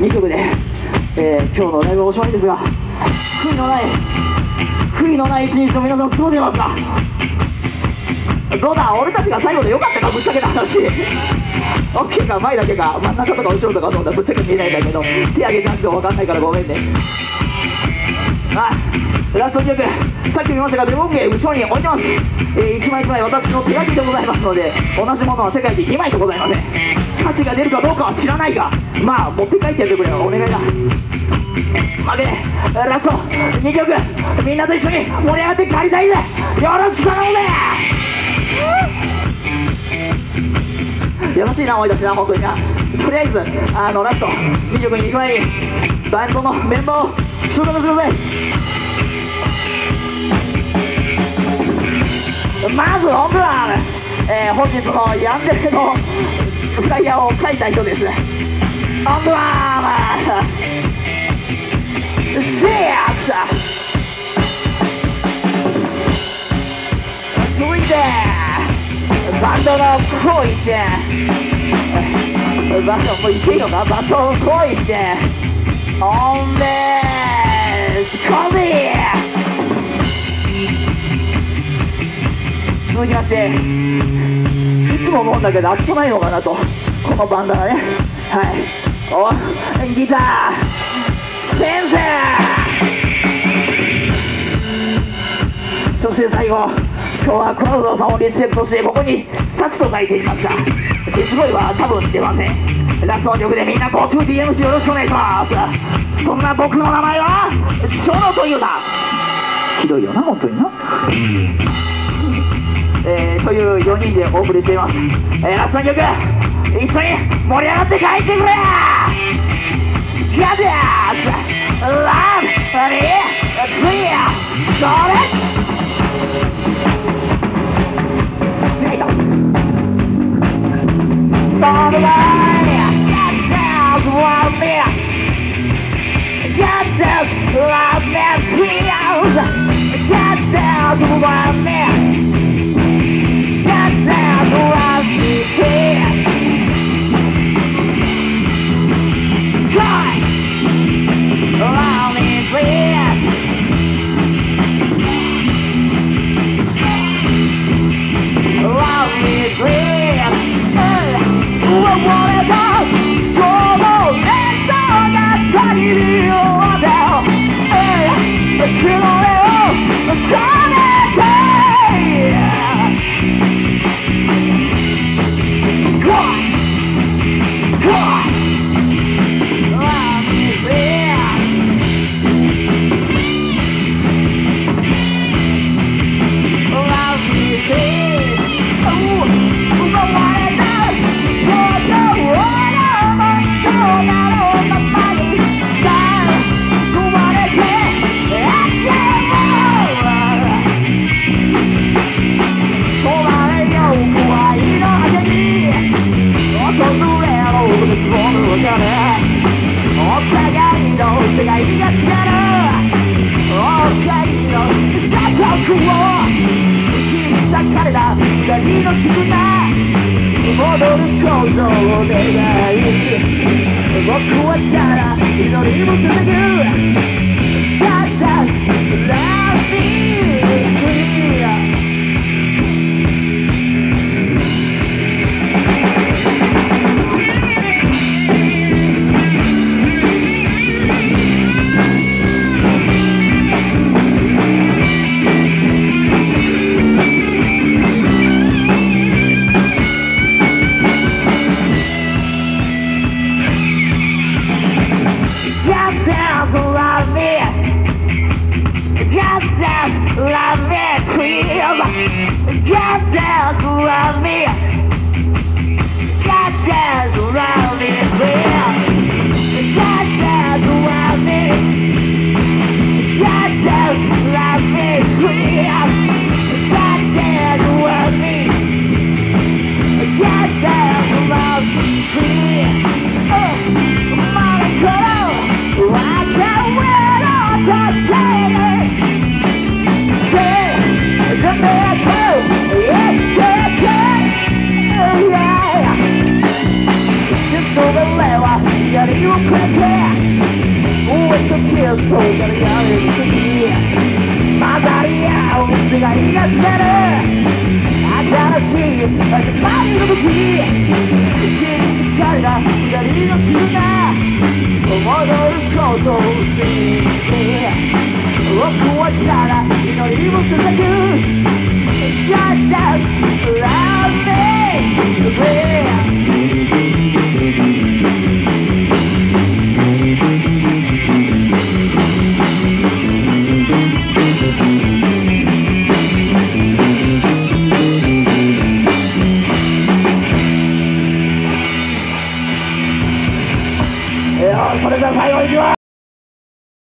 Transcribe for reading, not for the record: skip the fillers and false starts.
2曲で、今日のライブおしまいですが、悔いのない一日を皆さん過ごせますか？どうだ、俺たちが最後でよかったか、ぶっちゃけた話。オッケーか、前だけか、真ん中とか後ろとかと思ったらぶっちゃけ見えないんだけど、手上げなくても分かんないからごめんね。ラスト曲、さっき見ましたが、デモンゲ後ろに置いてます。一枚一枚私の手書きでございますので、同じものは世界で2枚とございません。価値が出るかどうかは知らないが、まあ、持って帰ってやってくれよ、お願いだ。負けね、ラスト2曲、みんなと一緒に盛り上がって帰りたいぜ。よろしく頼むぜ。優しいな思い出しな、本当にな。とりあえずラスト2曲に行く前にバンドのメンバーを収録するぜ。まず本当は、本日のヤンデレのフライヤーを書いた人です。本当は続いてバンドの恋してバンドもう言っていいのか、バンドの恋してオンデスコビー続きまして、いつも思うんだけど飽きとないのかなと、このバンドがね。はい、ギター先生、そして最後、今日はクラウドさんをリスペクトしてここにサクと書いていました。すごいは多分出ません。ラストの曲でみんなご 2DMC よろしくお願いします。そんな僕の名前はショノというだ。ひどいよな本当にな。という4人でお送りしています。ラストの曲、一緒に盛り上がって帰ってくれ。ガデアスラブリークリアそれOn the line, God love me. God love me, please. God love me. God love me, please. God love me, please. Love me, please. Love me. そうからやる時混ざり合う水がいなくなる新しい始まりの時一に疲れた二人の絆戻ることを信じて僕はただ祈りを捧ぐ Shut down